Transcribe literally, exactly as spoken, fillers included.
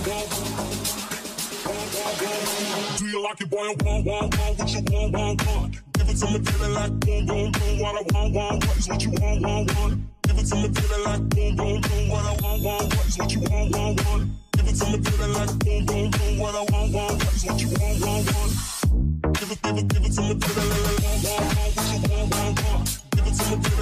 Do you like it, boy? I want, want, want what you want, want, want. Give it to me, baby, like boom, boom, boom. What I want, want, what is what you want, want, want. Give it to me, baby, like boom, boom, boom. What I want, want, what is what you want, want, want. Give it to me, baby, like boom, boom, boom. What I want, want, what is what you want, want, want. Give it, give it, give it to me, baby, like want, want, want what you want, want, want. Give it to me, baby.